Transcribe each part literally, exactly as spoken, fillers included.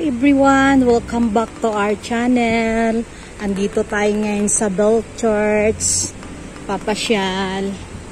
everyone! Welcome back to our channel. Andito tayo ngayon sa Bell Church. Papasyal.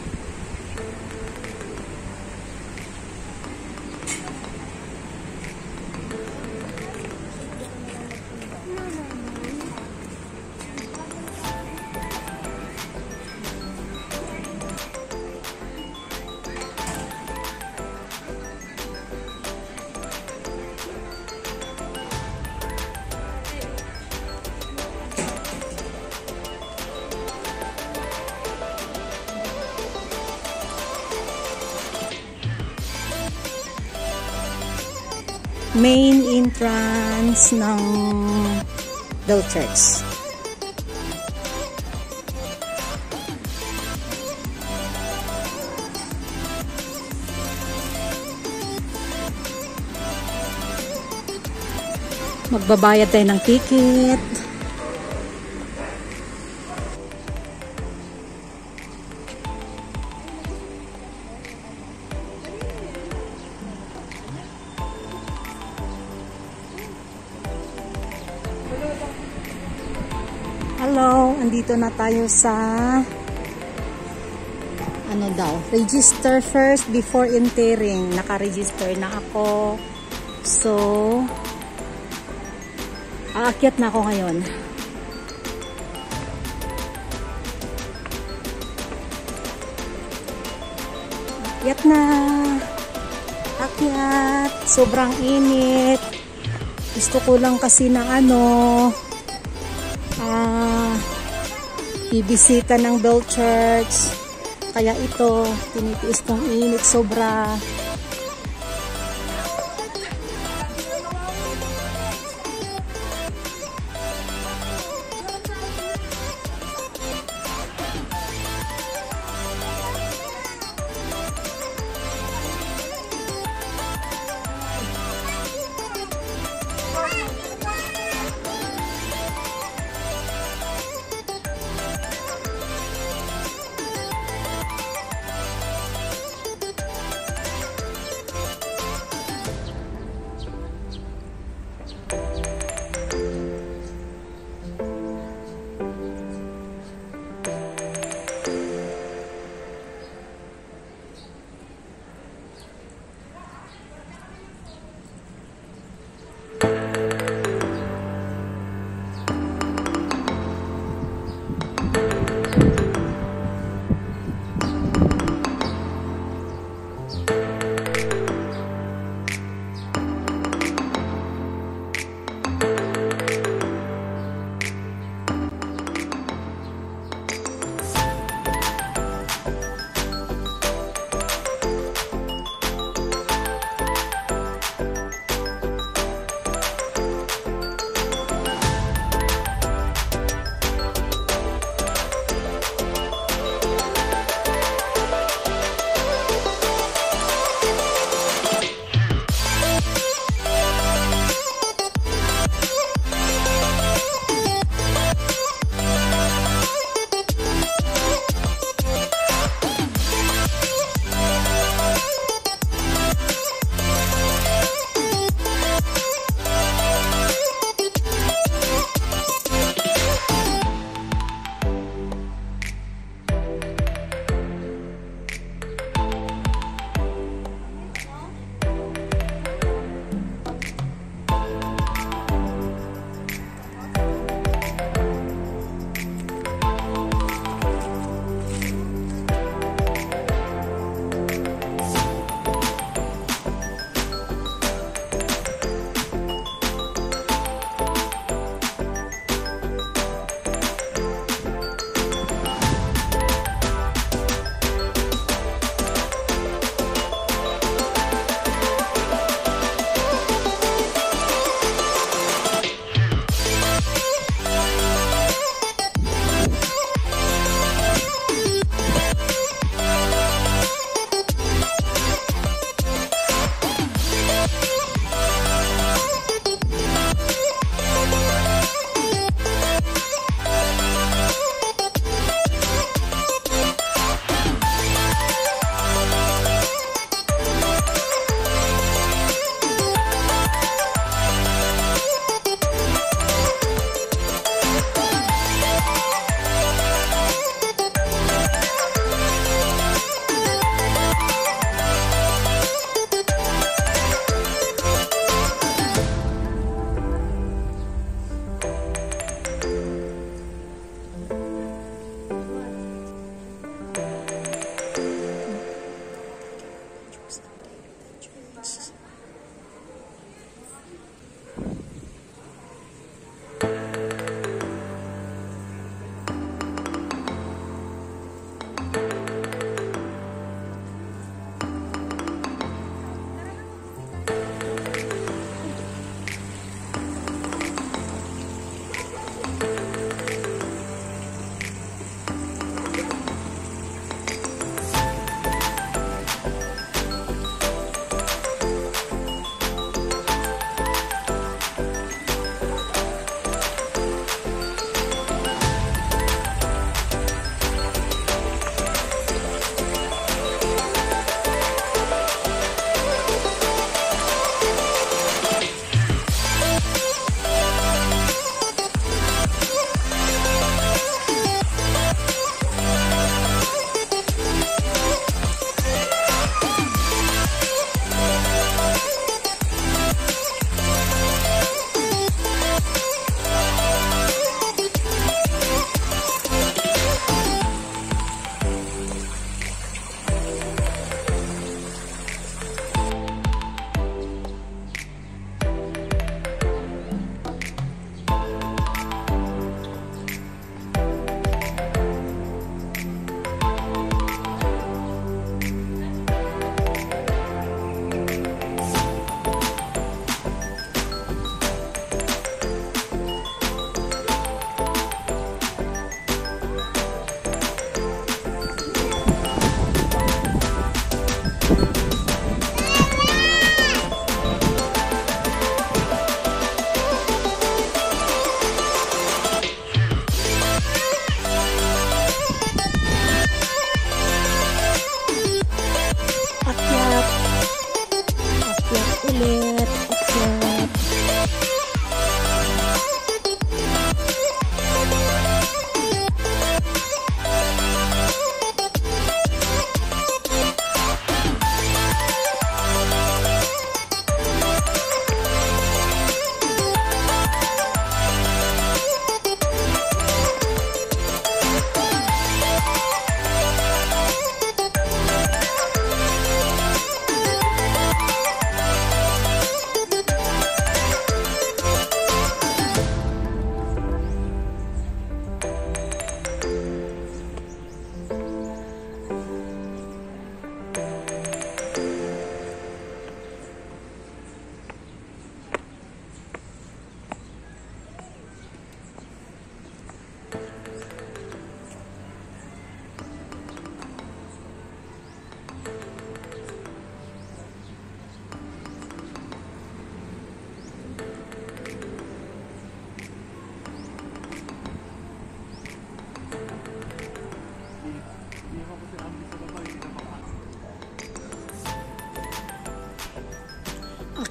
Main entrance ng Bell Church. Magbabayad tayo ng ticket. Hello, andito na tayo sa ano daw, register first before entering. Naka-register na ako. So, aakyat na ako ngayon. Akyat na. Akyat. Sobrang init. Gusto ko lang kasi ng ano, ah, bibisita ng Bell Church. Kaya ito, tinitiis kong init sobra.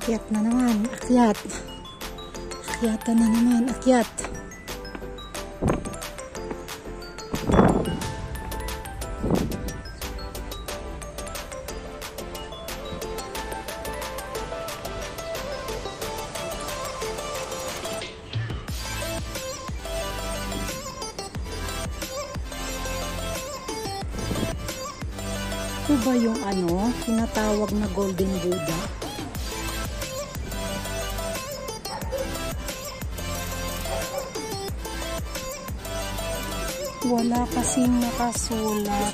Akyat na naman, akyat. Akyatan na naman, akyat. Ito ba yung ano, tinatawag na Golden Buddha? Wala kasing nakasulat.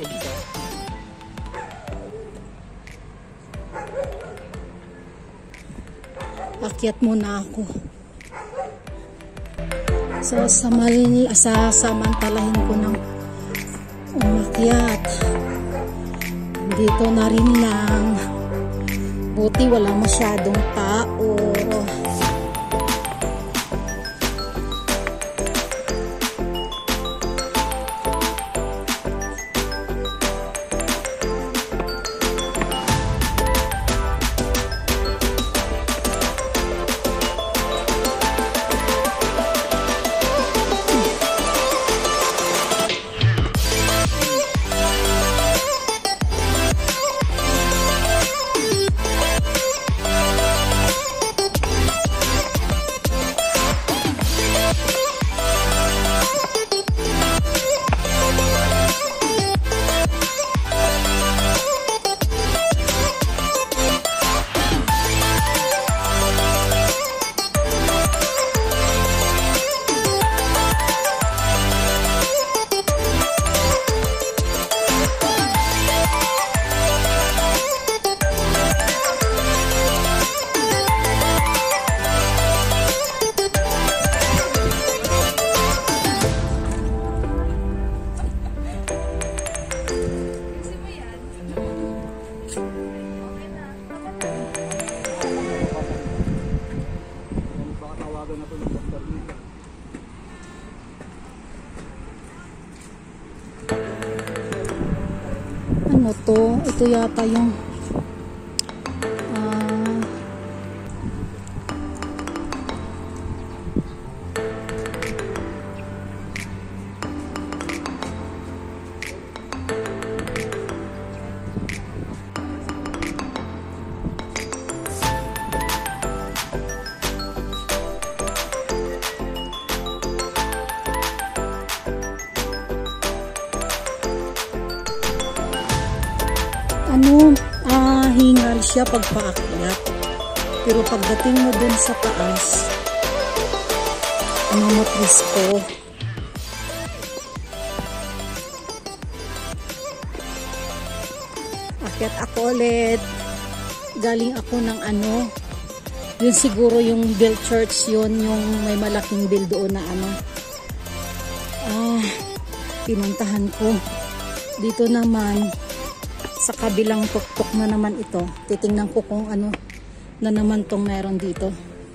Akyat muna ako. So, samal, sasamantalahin ko ng umakyat. Dito na rin lang. Buti wala masyadong tao. Ano to? Ito yata yung uh, ano, ah, hingal siya pag paakyat. Pero pagdating mo dun sa taas, ano matris ko. Akyat ako ulit. Galing ako ng ano, yun siguro yung Bell Church yun, yung may malaking bell doon na ano. Ah, pinuntahan ko. Dito naman, sa kabilang tuktok na naman ito. Titingnan ko kung ano na naman tong meron dito.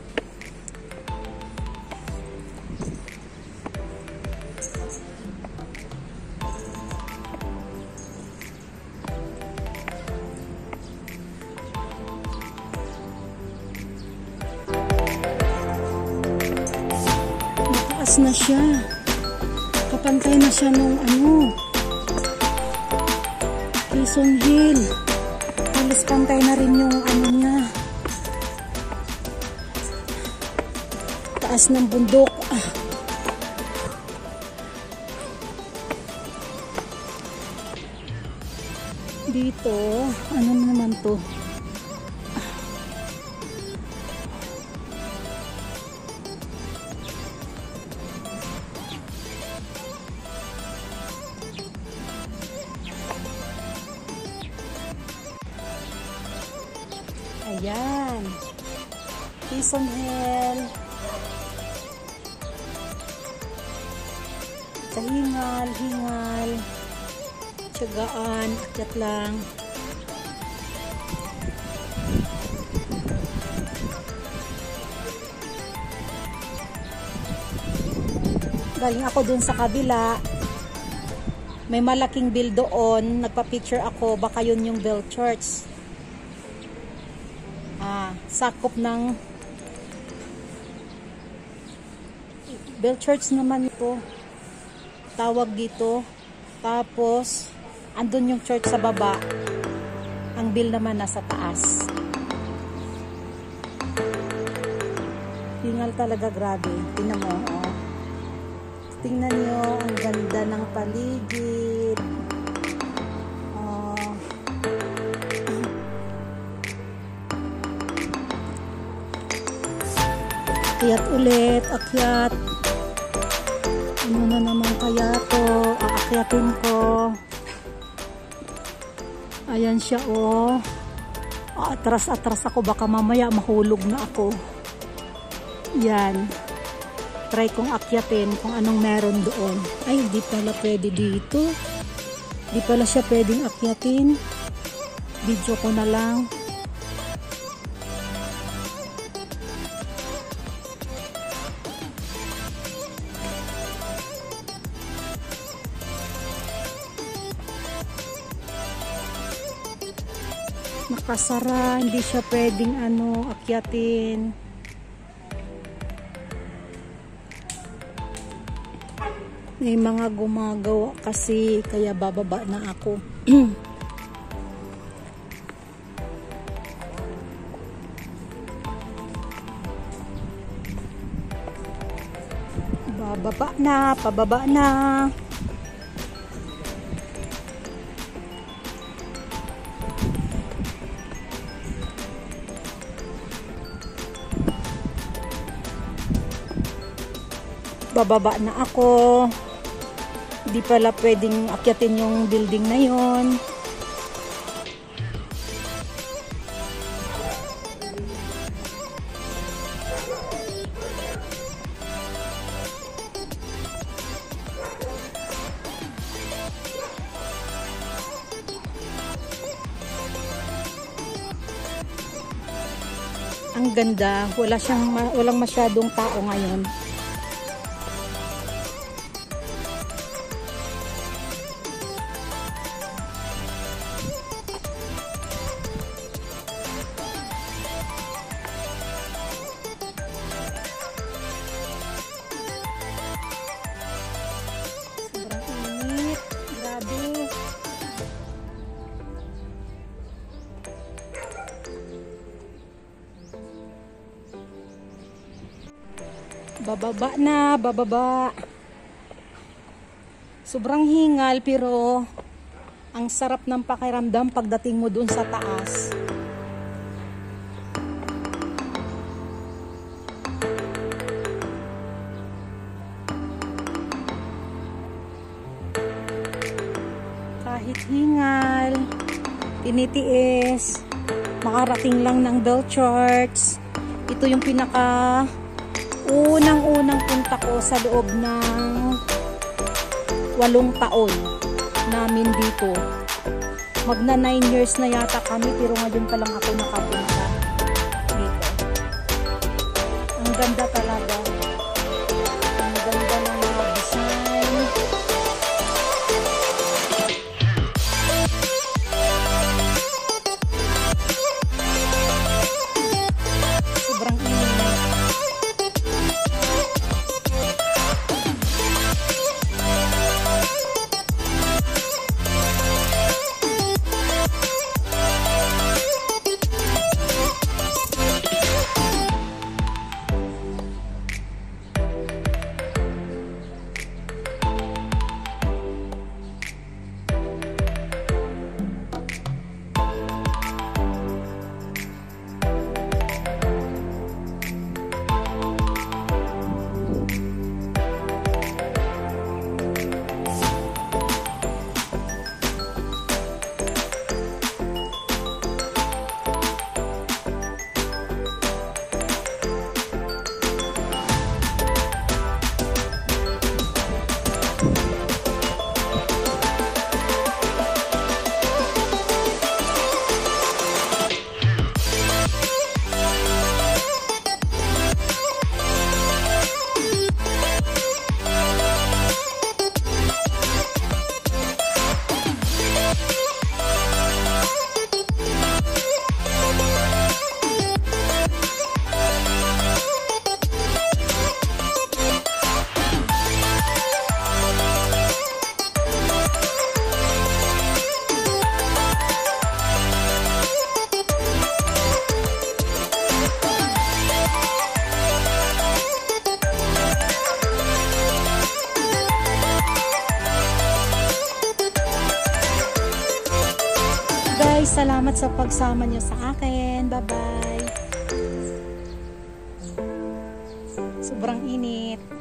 Mataas na siya. Kapantay na siya nung ano, Quezon Hill. Halos pantay na rin yung ano niya. Taas ng bundok. Ah. Dito, ano naman to? Ayan. Quezon Hill. Kahingal, hingal. Tiyagaan, akyat lang. Galing ako dun sa kabila. May malaking bell doon. Nagpa-picture ako. Baka yun yung Bell Church. Ah, sakop ng Bell Church naman ito. Tawag dito. Tapos, andun yung church sa baba. Ang bill naman nasa taas. Hingal talaga, grabe. Tingnan mo, oh. Tingnan nyo, ang ganda ng paligid. Oh. Akyat ulit, akyat. Ano na naman kaya to? Aakyatin ko. Ayan siya, oh. Atras-atras ako, baka mamaya mahulog na ako. Yan. Try kong akyatin kung anong meron doon. Ay, di pala pwede dito. Di pala siya pwedeng akyatin. Video ko na lang. Nakasara, hindi siya pwedeng ano, akyatin. May mga gumagawa kasi, kaya bababa na ako. Bababa na, pababa na. Bababa na ako. Di pala pwedeng akyatin yung building na yon. Ang ganda, wala siyang walang masyadong tao ngayon. Bababa na, bababa. Sobrang hingal pero ang sarap ng pakiramdam pagdating mo dun sa taas. Kahit hingal, tinitiis, makarating lang ng Bell Church. Ito yung pinaka unang-unang punta ko sa loob ng walong taon namin dito. Magna nine years na yata kami pero ngayon pa lang ako nakapunta dito. Ang ganda talaga. Ang ganda ng mga design. Sobrang init. guys, salamat sa pagsama nyo sa akin. Bye bye. Sobrang init.